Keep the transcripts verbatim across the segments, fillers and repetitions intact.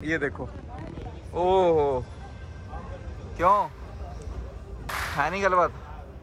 ये देखो, ओह क्यों है नहीं गलबात।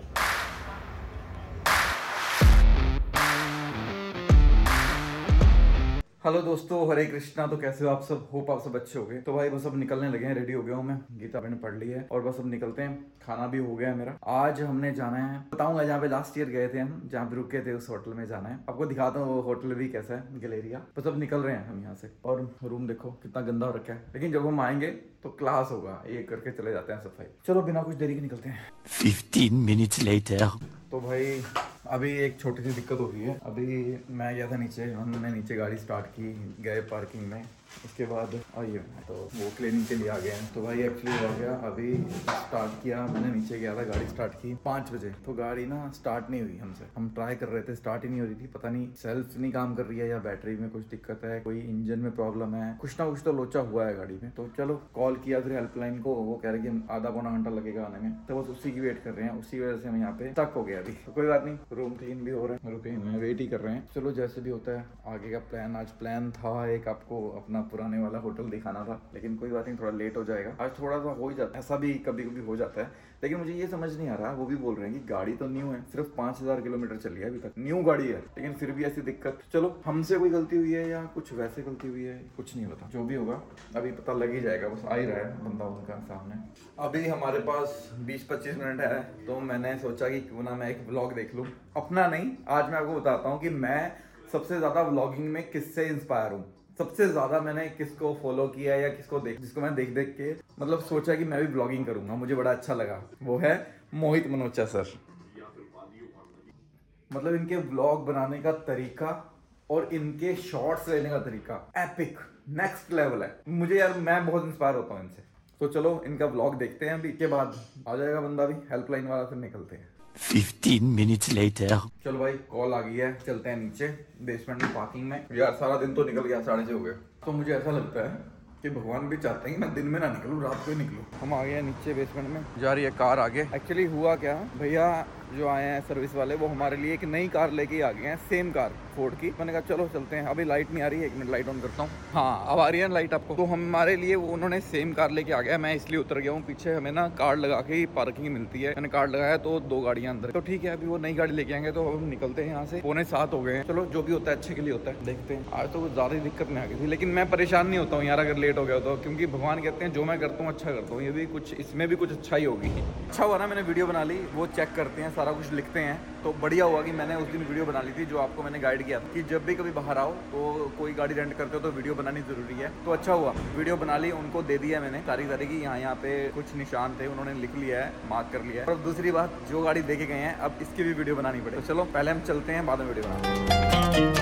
हेलो दोस्तों, हरे कृष्णा। तो कैसे हो आप सब? होप आप सब अच्छे हो गए। तो भाई बस अब निकलने लगे हैं, रेडी हो गया हूँ मैं, गीता मैंने पढ़ ली है और बस अब निकलते हैं। खाना भी हो गया है मेरा। आज हमने जाना है, बताऊंगा जहाँ पे लास्ट ईयर गए थे हम, जहाँ पे रुके थे उस होटल में जाना है। आपको दिखाता हूँ वो होटल भी कैसा है, गैलेरिया। बस अब निकल रहे हैं हम यहाँ से। और रूम देखो कितना गंदा हो रखा है, लेकिन जब हम आएंगे तो क्लास होगा। ये करके चले जाते हैं सफाई। चलो बिना कुछ देरी के निकलते हैं। Fifteen minutes later. तो भाई अभी एक छोटी सी दिक्कत हो गई है। अभी मैं गया था नीचे, हमने नीचे गाड़ी स्टार्ट की, गए पार्किंग में। उसके बाद आइए तो वो क्लीनिंग के लिए आ गए हैं। तो भाई एक्चुअली हो गया, अभी स्टार्ट किया मैंने, नीचे गया था, गाड़ी स्टार्ट की पाँच बजे। तो गाड़ी ना स्टार्ट नहीं हुई हमसे, हम ट्राई कर रहे थे, स्टार्ट ही नहीं हो रही थी। पता नहीं सेल्फ नहीं काम कर रही है या बैटरी में कुछ दिक्कत है, कोई इंजन में प्रॉब्लम है, कुछ ना कुछ तो लोचा हुआ है गाड़ी में। तो चलो कॉल किया फिर हेल्पलाइन को, वो कह रहे कि आधा पौना घंटा लगेगा आने में। तो बस उसी की वेट कर रहे हैं, उसी वजह से हम यहाँ पे स्टक हो गया अभी। तो कोई बात नहीं, रूम क्लीन भी हो रहा है, रुके हैं, वेट ही कर रहे हैं। चलो जैसे भी होता है आगे का प्लान। आज प्लान था एक, आपको अपना पुराने वाला होटल दिखाना था, लेकिन कोई बात नहीं, थोड़ा लेट हो जाएगा। आज थोड़ा सा हो ही जाता है, ऐसा भी कभी कभी हो जाता है। लेकिन मुझे ये समझ नहीं आ रहा, वो भी बोल रहे हैं कि गाड़ी तो न्यू है, सिर्फ पांच हजार किलोमीटर चली है अभी तक, न्यू गाड़ी है, लेकिन फिर भी ऐसी दिक्कत। चलो हमसे कोई गलती हुई है या कुछ वैसे गलती हुई है, कुछ नहीं पता। जो भी होगा अभी पता लग ही जाएगा, बस आ ही रहा है बंदा उनका सामने। अभी हमारे पास बीस पच्चीस मिनट है, तो मैंने सोचा कि क्यों ना मैं एक व्लॉग देख लूँ। अपना नहीं, आज मैं आपको बताता हूँ कि मैं सबसे ज्यादा व्लॉगिंग में किससे इंस्पायर हूँ। सबसे ज्यादा मैंने किसको फॉलो किया या किसको देख जिसको मैं देख देख के मतलब सोचा कि मैं भी ब्लॉगिंग करूंगा, मुझे बड़ा अच्छा लगा। वो है मोहित मनोचा सर। मतलब इनके व्लॉग बनाने का तरीका और इनके शॉट्स लेने का तरीका एपिक, नेक्स्ट लेवल है। मुझे यार, मैं बहुत इंस्पायर होता हूँ इनसे। तो चलो इनका व्लॉग देखते हैं, अभी के बाद आ जाएगा बंदा भी, हेल्पलाइन वाला, फिर निकलते हैं। Fifteen minutes later. चलो भाई कॉल आ गई है, चलते हैं नीचे बेसमेंट में, पार्किंग में। यार सारा दिन तो निकल गया, साढ़े छः हो गए। तो मुझे ऐसा लगता है कि भगवान भी चाहते हैं कि मैं दिन में ना निकलूं, रात को ही निकलूं। हम आ गए हैं नीचे बेसमेंट में, जा रही है कार आगे। एक्चुअली हुआ क्या, भैया जो आए हैं सर्विस वाले, वो हमारे लिए एक नई कार लेके आ गए हैं, सेम कार फोर्ड की। मैंने कहा चलो चलते हैं। अभी लाइट नहीं आ रही है, एक मिनट लाइट ऑन करता हूँ। हाँ अब आ रही है लाइट आपको। तो हमारे लिए वो उन्होंने सेम कार लेके आ गया, मैं इसलिए उतर गया हूँ पीछे। हमें ना कार्ड लगा के पार्किंग मिलती है, मैंने कार्ड लगाया तो दो गाड़ियाँ अंदर। तो ठीक है, अभी वो नई गाड़ी लेके आएंगे तो हम निकलते हैं यहाँ से। पौने सात हो गए हैं, चलो जो भी होता है अच्छे के लिए होता है, देखते हैं। आज तो कुछ ज्यादा ही दिक्कत नहीं आ गई थी, लेकिन मैं परेशान नहीं होता हूँ यार अगर लेट हो गया तो, क्योंकि भगवान कहते हैं जो मैं करता हूँ अच्छा करता हूँ। ये भी कुछ, इसमें भी कुछ अच्छा ही होगी। अच्छा हुआ ना मैंने वीडियो बना ली, वो चेक करते हैं, सारा कुछ लिखते हैं। तो बढ़िया हुआ कि मैंने उस दिन वीडियो बना ली थी, जो आपको मैंने गाइड किया था कि जब भी कभी बाहर आओ तो कोई गाड़ी रेंट करते हो तो वीडियो बनानी जरूरी है। तो अच्छा हुआ वीडियो बना ली, उनको दे दिया मैंने सारी सारी की, यहाँ यहाँ पे कुछ निशान थे, उन्होंने लिख लिया है, मार्क कर लिया है। और दूसरी बात, जो गाड़ी देखे गए हैं अब इसकी भी वीडियो बनानी पड़े। तो चलो पहले हम चलते हैं, बाद में वीडियो बनाते हैं।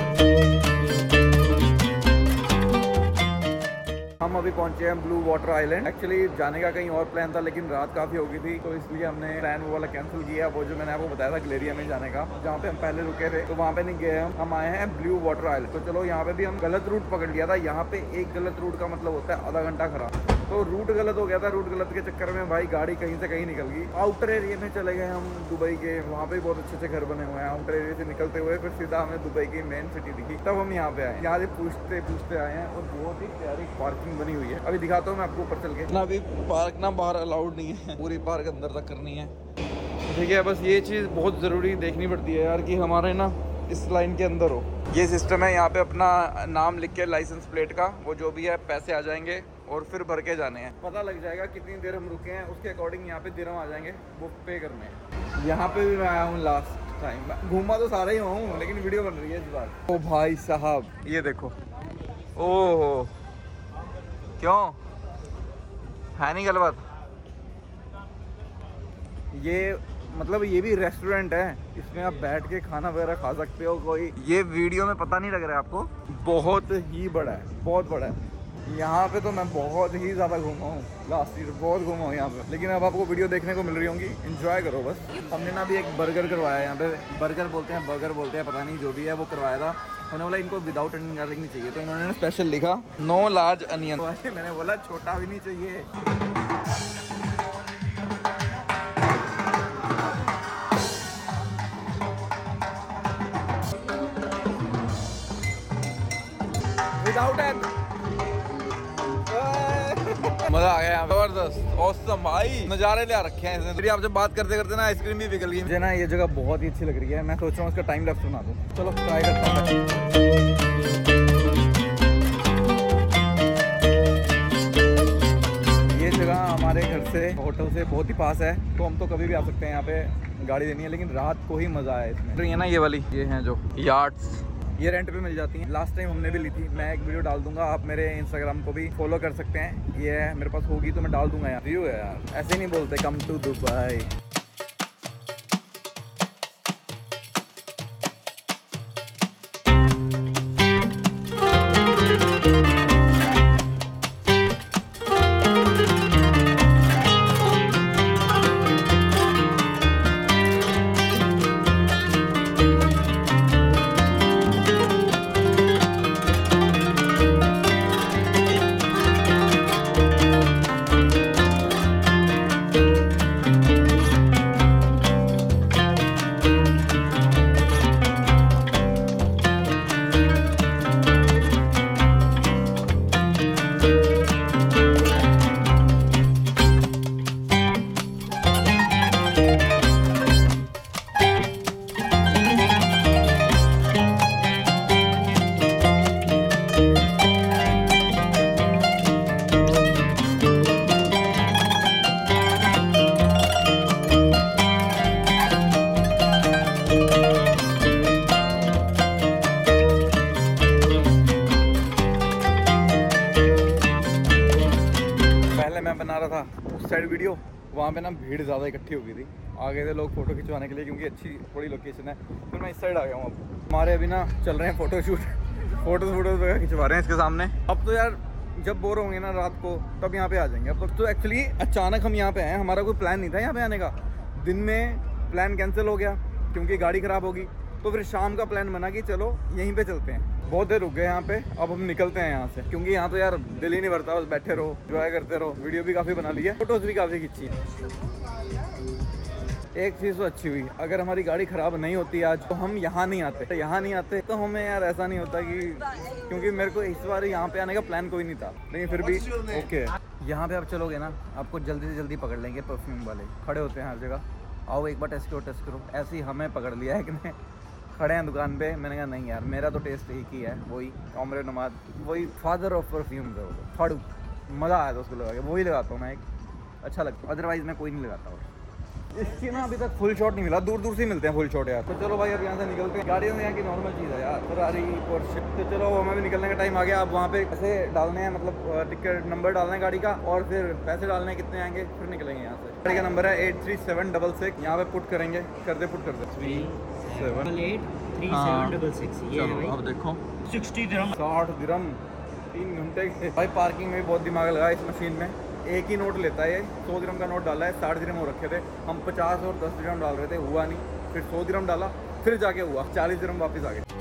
हम अभी पहुंचे हैं ब्लू वाटर आइलैंड। एक्चुअली जाने का कहीं और प्लान था, लेकिन रात काफी हो गई थी, तो इसलिए हमने प्लान वो वाला कैंसिल किया। वो जो मैंने आपको बताया था गैलेरिया में जाने का, जहाँ पे हम पहले रुके थे, तो वहाँ पे नहीं गए हम हम आए हैं ब्लू वाटर आइलैंड। तो चलो यहाँ पे भी हम गलत रूट पकड़ लिया था। यहाँ पे एक गलत रूट का मतलब होता है आधा घंटा खराब। तो रूट गलत हो गया था, रूट गलत के चक्कर में भाई गाड़ी कहीं से कहीं निकल गई। आउटर एरिया में चले गए हम दुबई के, वहाँ पे बहुत अच्छे अच्छे घर बने हुए हैं। आउटर एरिया से निकलते हुए फिर सीधा हमें दुबई की मेन सिटी दिखी, तब हम यहाँ पे आए। यहाँ से पूछते पूछते आए हैं, और बहुत ही प्यारी पार्किंग बनी हुई है। अभी दिखाता हूँ मैं आपको ऊपर चल के ना। अभी पार्क ना बाहर अलाउड नहीं है, पूरी पार्क अंदर तक करनी है, ठीक है। बस ये चीज़ बहुत ज़रूरी देखनी पड़ती है यार, कि हमारे ना इस लाइन के अंदर हो। ये सिस्टम है, यहाँ पे अपना नाम लिख के लाइसेंस प्लेट का, वो जो भी है पैसे आ जाएंगे और फिर भर के जाने हैं। पता लग जाएगा कितनी देर हम रुके हैं, उसके अकॉर्डिंग यहाँ पे दिरहम आ जाएंगे, वो पे करने हैं। यहाँ पे भी मैं आया हूँ लास्ट टाइम, घूमा तो सारा ही हूँ, लेकिन वीडियो बन रही है इस बार। ओ भाई साहब ये देखो, ओह क्यों है नहीं गलबात। ये मतलब ये भी रेस्टोरेंट है, इसमें आप बैठ के खाना वगैरह खा सकते हो। कोई ये वीडियो में पता नहीं लग रहा है आपको, बहुत ही बड़ा है, बहुत बड़ा है। यहाँ पे तो मैं बहुत ही ज़्यादा घूमा हूँ, लास्ट ईयर बहुत घूमा हूँ यहाँ पे, लेकिन अब आपको वीडियो देखने को मिल रही होंगी, एंजॉय करो बस। हमने ना अभी एक बर्गर करवाया, यहाँ पे बर्गर बोलते हैं, बर्गर बोलते हैं, पता नहीं जो भी है, वो करवाया था। मैंने बोला इनको विदाउट अनियन गार्लिक नहीं चाहिए, तो इन्होंने स्पेशल लिखा नो लार्ज अनियन। मैंने बोला छोटा भी नहीं चाहिए। विदाउट एग मजा आ गया, जबरदस्त औसम भाई, नजारे ले रखे हैं इसने। आपसे बात करते करते ना आइसक्रीम भी पिघल गई। मुझे ना ये जगह बहुत ही अच्छी लग रही है, मैं सोच रहा हूँ इसका टाइम लैप्स बना दूँ। चलो ट्राई करता हूँ। ये जगह हमारे घर से होटल से बहुत ही पास है, तो हम तो कभी भी आ सकते हैं यहाँ पे गाड़ी देनी है, लेकिन रात को ही मजा आया इसमें। तो ये ना ये वाली ये हैं जो यार्ड्स, ये रेंट पे मिल जाती हैं। लास्ट टाइम हमने भी ली थी, मैं एक वीडियो डाल दूंगा, आप मेरे इंस्टाग्राम को भी फॉलो कर सकते हैं। ये है मेरे पास होगी तो मैं डाल दूंगा यार। व्यू है यार, ऐसे नहीं बोलते कम टू दुबई। मैं बना रहा था उस साइड वीडियो, वहाँ पे ना भीड़ ज़्यादा इकट्ठी हो गई थी, आ गए थे लोग फोटो खिंचवाने के लिए, क्योंकि अच्छी थोड़ी लोकेशन है। फिर मैं इस साइड आ गया हूँ। अब हमारे अभी ना चल रहे हैं फ़ोटो शूट, फ़ोटो वोटो वगैरह खिंचवा रहे हैं इसके सामने। अब तो यार जब बोर होंगे ना रात को तब यहाँ पे आ जाएंगे। अब तक तो एक्चुअली अचानक हम यहाँ पे आए, हमारा कोई प्लान नहीं था यहाँ पे आने का। दिन में प्लान कैंसिल हो गया क्योंकि गाड़ी ख़राब होगी, तो फिर शाम का प्लान बना कि चलो यहीं पे चलते हैं। बहुत देर रुक गए यहाँ पे, अब हम निकलते हैं यहाँ से, क्योंकि यहाँ तो यार दिल ही नहीं भरता, बस बैठे रहो एंजॉय करते रहो। वीडियो भी काफ़ी बना ली है, फोटोज भी काफ़ी खींची है। एक चीज़ तो अच्छी हुई, अगर हमारी गाड़ी ख़राब नहीं होती आज तो हम यहाँ नहीं आते। यहाँ नहीं आते तो हमें यार ऐसा नहीं होता कि, क्योंकि मेरे को इस बार यहाँ पे आने का प्लान कोई नहीं था, लेकिन फिर भी ओके। यहाँ पे आप चलोगे ना, आपको जल्दी से जल्दी पकड़ लेंगे परफ्यूम वाले, खड़े होते हैं हर जगह। आओ एक बार टेस्ट करो टेस्ट करो। ऐसे ही हमें पकड़ लिया है कि नहीं, खड़े हैं दुकान पे। मैंने कहा नहीं यार, मेरा तो टेस्ट एक ही है, वही ओमरे नमाज, वही फादर ऑफ परफ्यूम है वो, फाड़ू। मज़ा आया था उसको लगा के, वही लगाता हूँ मैं, एक अच्छा लगता है, अदरवाइज़ मैं कोई नहीं लगाता हूँ। इसकी ना अभी तक फुल शॉट नहीं मिला, दूर दूर से ही मिलते हैं फुल शॉट यार। तो चलो भाई अब यहाँ से निकलते हैं। गाड़ियों में यहाँ की नॉर्मल चीज़ है यार, फरारी पोर्शे। तो चलो हमें भी निकलने का टाइम आ गया। अब वहाँ पे पैसे डालने हैं, मतलब टिकट नंबर डालना है गाड़ी का, और फिर पैसे डालने हैं कितने आएंगे, फिर निकलेंगे यहाँ से। गाड़ी का नंबर है eight three seven double six. यहाँ पे पुट करेंगे, कर दे पुट कर दे three seven eight three seven double six. ये अब देखो सिक्सटी दिरहम, साठ दिरहम तीन घंटे के। भाई पार्किंग में भी बहुत दिमाग लगा इस मशीन में। एक ही नोट लेता है ये, सौ दिरहम का नोट डाला है, साठ दिरहम हो रखे थे। हम पचास और दस दिरहम डाल रहे थे, हुआ नहीं। फिर सौ दिरहम डाला, फिर जाके हुआ चालीस दिरहम, वापस आ गए।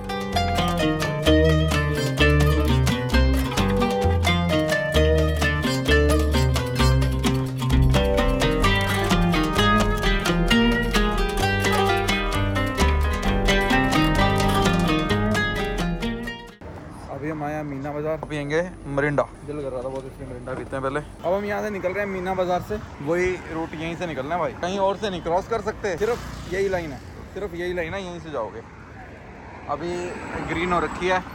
अभी हम आया मीना बाजार, पियेंगे मरिंडा। दिल कर रहा था बहुत, इसलिए मरिंडा पीते हैं पहले। अब हम यहाँ से निकल रहे हैं मीना बाजार से, वही रूट यहीं से निकलना है भाई, कहीं और से नहीं क्रॉस कर सकते। सिर्फ यही लाइन है, सिर्फ यही लाइन है, यहीं से जाओगे। अभी ग्रीन हो रखी है।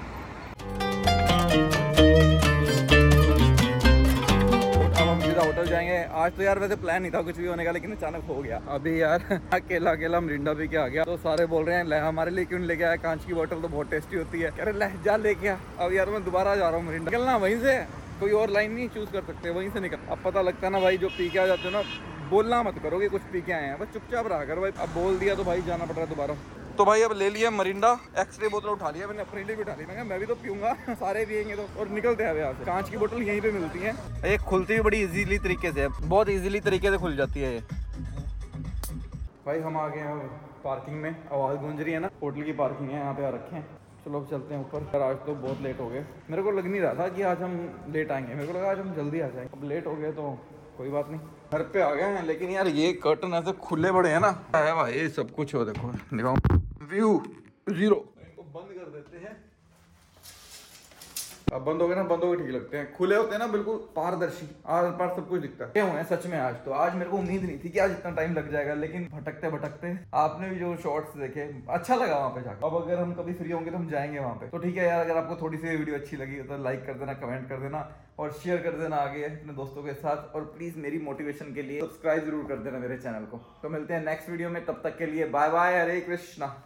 अब हम सीधा होटल जाएंगे। आज तो यार वैसे प्लान नहीं था कुछ भी होने का, लेकिन अचानक हो गया। अभी यार अकेला अकेला मरिंडा पी के आ गया, तो सारे बोल रहे हैं हमारे लिए क्यों लेके आया, कांच की बोतल तो बहुत टेस्टी होती है। अरे ले जा लेके आ। अब यार मैं दोबारा जा रहा हूँ मरिंडा। निकलना वहीं से, कोई और लाइन नहीं चूज कर सकते, वहीं से निकल। अब पता लगता है ना भाई, जो पी के आ जाते हो ना, बोलना मत करो कि कुछ पी के आए हैं, बस चुपचाप रहा कर भाई। अब बोल दिया तो भाई जाना पड़ रहा है दोबारा। तो भाई अब ले लिया मरिंडा, एक्सरे बोतल उठा लिया मैंने, अपने लिए भी उठा ली। मैं मैं भी तो पीऊंगा, सारे पियेंगे तो, और निकलते हैं यहाँ से। कांच की बोतल यहीं पे मिलती है, एक खुलती भी बड़ी इजीली तरीके से, बहुत इजीली तरीके से खुल जाती है ये। भाई हम आ गए हैं पार्किंग में, आवाज़ गूंज रही है ना, होटल की पार्किंग है, यहाँ पे आ रखे हैं। चलो अब चलते हैं ऊपर। आज तो बहुत लेट हो गए, मेरे को लग नहीं रहा था कि आज हम लेट आएंगे, मेरे को लगा आज हम जल्दी आ जाएंगे। अब लेट हो गए तो कोई बात नहीं, घर पे आ गए हैं। लेकिन यार ये कर्टन ऐसे खुले बड़े हैं ना, है भाई सब कुछ हो। देखो दिखाओ, व्यू जीरो। इनको बंद कर देते हैं, अब बंद हो गए ना, बंद हो गए ठीक लगते हैं, खुले होते हैं ना बिल्कुल पारदर्शी, आर पार सब कुछ दिखता है। क्या हुए सच में आज तो, आज मेरे को उम्मीद नहीं थी कि आज इतना टाइम लग जाएगा, लेकिन भटकते भटकते आपने भी जो शॉर्ट्स देखे अच्छा लगा वहाँ पे जाकर। अब अगर हम कभी फ्री होंगे तो हम जाएंगे वहाँ पे। तो ठीक है यार, अगर आपको थोड़ी सी वीडियो अच्छी लगी तो लाइक कर देना, कमेंट कर देना और शेयर कर देना आगे अपने दोस्तों के साथ, और प्लीज मेरी मोटिवेशन के लिए सब्सक्राइब जरूर कर देना मेरे चैनल को। तो मिलते हैं नेक्स्ट वीडियो में, तब तक के लिए बाय बाय, हरे कृष्णा।